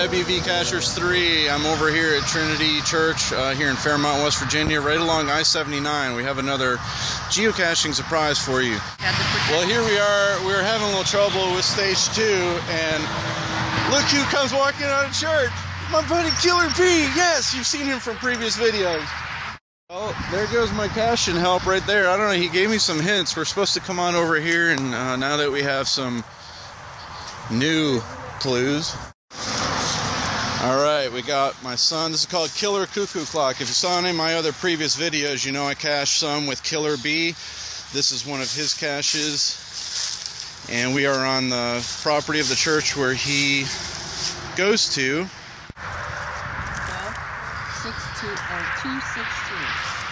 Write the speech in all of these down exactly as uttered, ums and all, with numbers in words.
W V Cachers three. I'm over here at Trinity Church uh, here in Fairmont, West Virginia, right along I seventy-nine. We have another geocaching surprise for you. Well, here we are. We're having a little trouble with stage two, and look who comes walking out of church. My buddy Killer B. Yes, you've seen him from previous videos. Oh, there goes my caching help right there. I don't know, he gave me some hints. We're supposed to come on over here, and uh, now that we have some new clues. Alright, we got my son. This is called Killer Cuckoo Clock. If you saw any of my other previous videos, you know I cached some with Killer B. This is one of his caches. And we are on the property of the church where he goes to. two sixteen.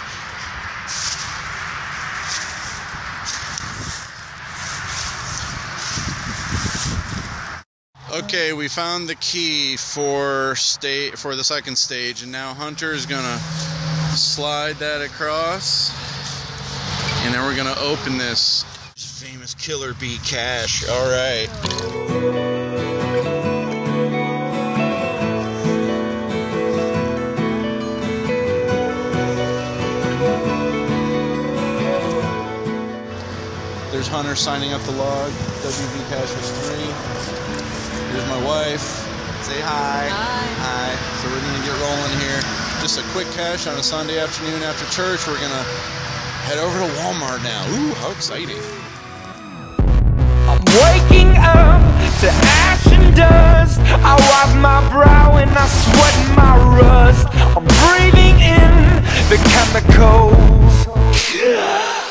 Okay, we found the key for sta for the second stage, and now Hunter is gonna slide that across, and then we're gonna open this famous Killer B cache. All right. There's Hunter signing up the log. W V Cachers three. Here's my wife. Say hi. Hi. Hi. So we're gonna get rolling here. Just a quick cache on a Sunday afternoon after church. We're gonna head over to Walmart now. Ooh, how exciting. I'm waking up to ash and dust. I wipe my brow and I sweat my rust. I'm breathing in the chemicals.